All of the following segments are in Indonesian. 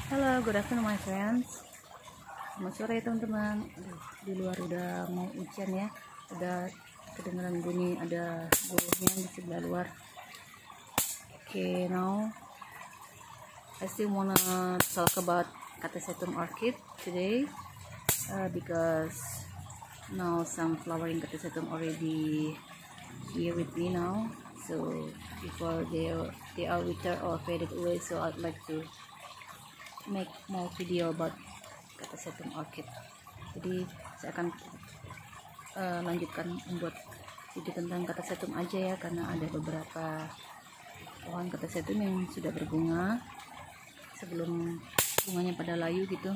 Halo, good afternoon my friends. Selamat sore teman-teman. Di luar udah mau hujan ya. Udah kedengaran bunyi ada buruhnya di sebelah luar. Okay, now I still wanna talk about Catasetum orchid today because now some flowering Catasetum already here with me now. So before they are withered or faded away, so I'd like to make more video about Catasetum orchid. Jadi saya akan lanjutkan membuat video tentang Catasetum aja ya, karena ada beberapa pohon Catasetum yang sudah berbunga sebelum bunganya pada layu gitu.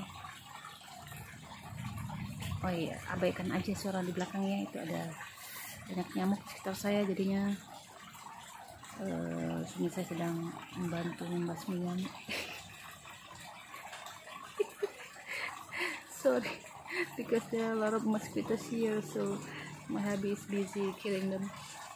Oh iya, abaikan aja suara di belakangnya, itu ada banyak nyamuk di sekitar saya, jadinya sini saya sedang membantu membasmi nyamuk. Sorry, because there are a lot of mosquitoes here, so my hubby is busy killing them.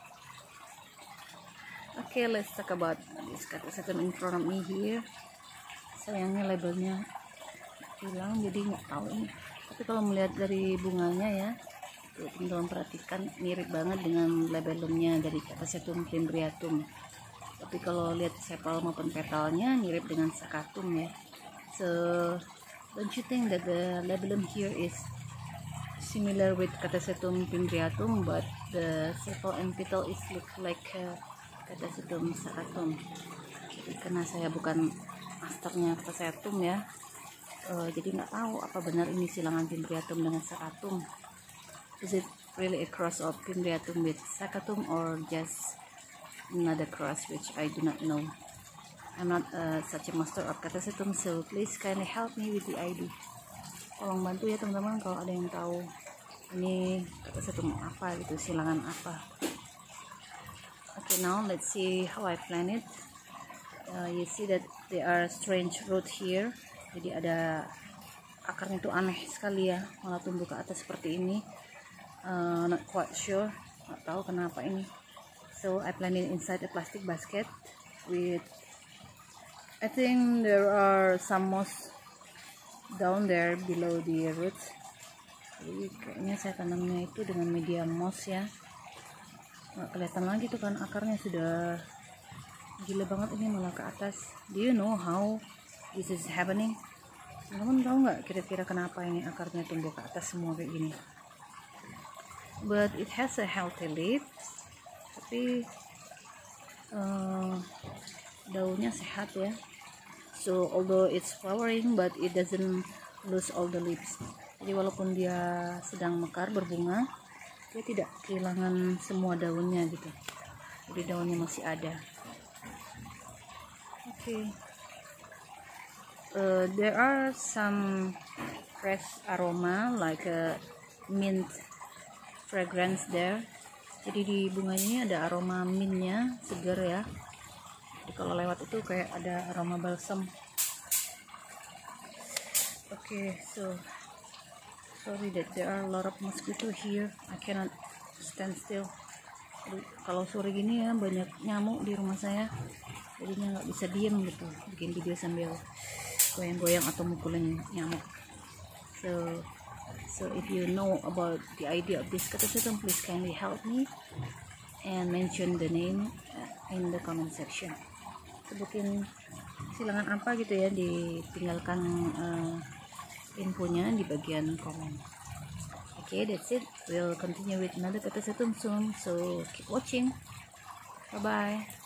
Okay, let's talk about this Catasetum in front of me here. Sayangnya labelnya hilang, jadi nggak tahu ini. Tapi kalau melihat dari bunganya ya, tuh teman-teman perhatikan, mirip banget dengan labelumnya dari Catasetum fimbriatum. Tapi kalau lihat sepal maupun petalnya mirip dengan saccatum ya. So don't you think that the labellum here is similar with Catasetum fimbriatum, but the sepal and petal is look like Catasetum saccatum? Jadi karena saya bukan masternya Catasetum ya, jadi nggak tahu apa benar ini silangan fimbriatum dengan saccatum. Is it really a cross of fimbriatum with saccatum or just another cross which I do not know? I'm not such a master of Catasetum, so please kindly help me with the ID. Tolong bantu ya teman-teman kalau ada yang tahu ini Catasetum apa gitu, silangan apa. Okay, now let's see how I plant it. You see that there are strange root here. Jadi ada akarnya itu aneh sekali ya, malah tumbuh ke atas seperti ini. Not quite sure, nggak tahu kenapa ini. So I planted inside a plastic basket with, I think there are some moss down there below the roots. Jadi kayaknya saya tanamnya itu dengan media moss ya. Nggak kelihatan lagi tuh kan akarnya, sudah gila banget ini malah ke atas. Do you know how this is happening? Teman-teman tahu nggak kira-kira kenapa ini akarnya tumbuh ke atas semua kayak gini? But it has a healthy leaf. Tapi daunnya sehat ya. So although it's flowering, but it doesn't lose all the leaves. Jadi walaupun dia sedang mekar berbunga, dia tidak kehilangan semua daunnya gitu. Jadi daunnya masih ada. Okay. There are some fresh aroma like a mint fragrance there. Jadi di bunganya ini ada aroma mintnya, segar ya. Jadi kalau lewat itu kayak ada aroma balsam. Okay, so sorry that there are a lot of mosquito here. I cannot stand still. Jadi, kalau sore gini ya banyak nyamuk di rumah saya. Jadinya nggak bisa diem gitu, bikin video sambil goyang-goyang atau mukulin nyamuk. So if you know about the idea of this Catasetum, please kindly help me and mention the name in the comment section. Sebutin silangan apa gitu ya, ditinggalkan infonya di bagian komen. Okay, that's it. We'll continue with another Catasetum soon, so keep watching. Bye bye.